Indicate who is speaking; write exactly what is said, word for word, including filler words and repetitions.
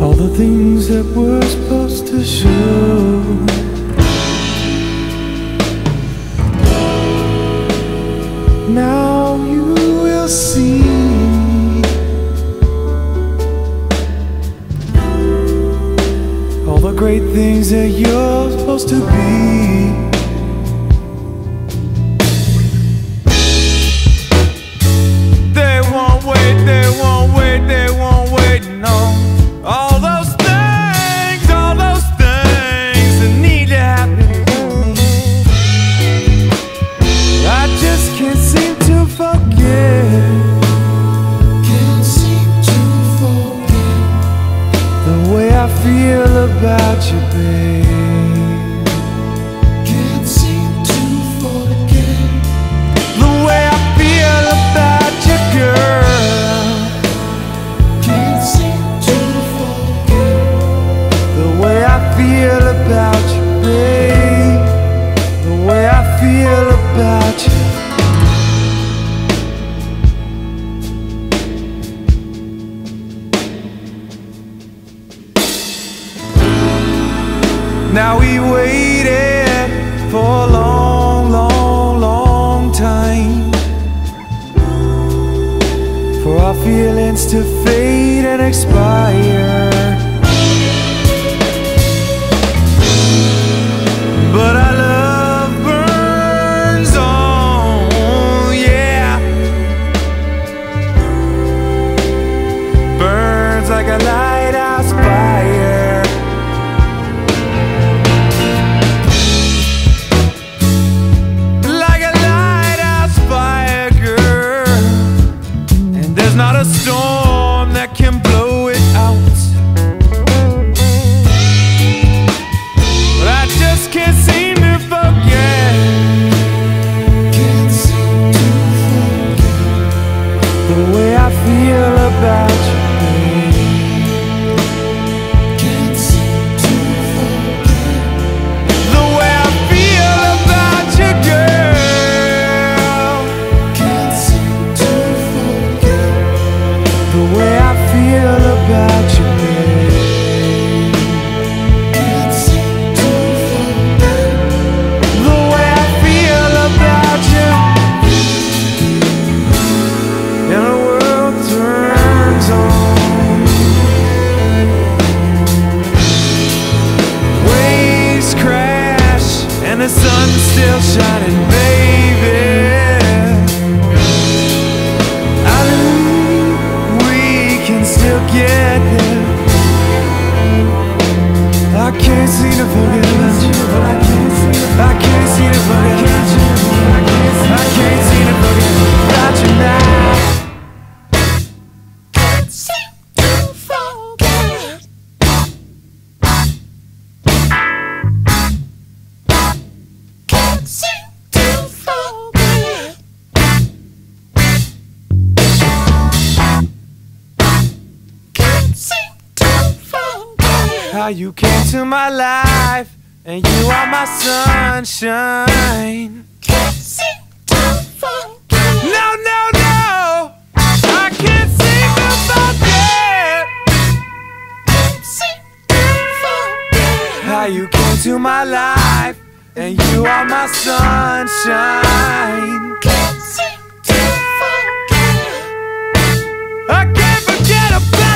Speaker 1: all the things that we're supposed to show. Now you will see all the great things that you're supposed to be. They won't wait, they won't wait, they won't wait, no. All those things, all those things that need to happen to me, I just can't seem to forget.
Speaker 2: Can't seem to forget
Speaker 1: the way I feel about you, babe.
Speaker 2: Can't seem to forget
Speaker 1: the way I feel about you, girl.
Speaker 2: Can't seem to forget
Speaker 1: The way I feel about you, babe. The way I feel about you. Now we waited for a long, long, long time for our feelings to fade and expire. But our love burns on, yeah. Burns like a lighthouse fire. There's not a storm that can blow it out. But I just can't seem to forget.
Speaker 2: Can't seem to forget
Speaker 1: The way I feel about you, babe.
Speaker 2: Can't seem to forget
Speaker 1: The way I feel about you, girl.
Speaker 2: Can't seem to forget
Speaker 1: The way I feel about you, babe.
Speaker 2: Can't seem to forget
Speaker 1: The way I feel about you. And the world turns on. Waves crash and the sun's still shining, baby. I believe we can still get there. I can't seem to forget about you. I can't seem to, I can't seem to forget about you. I can't seem to forget about you now.
Speaker 2: Can't seem to forget Can't seem to forget Can't seem to forget
Speaker 1: How you came to my life and you are my sunshine.
Speaker 2: Can't seem to forget
Speaker 1: No, no, no, I can't seem to forget
Speaker 2: Can't seem to forget
Speaker 1: how you came to my life and you are my sunshine.
Speaker 2: Can't seem to forget
Speaker 1: I can't forget about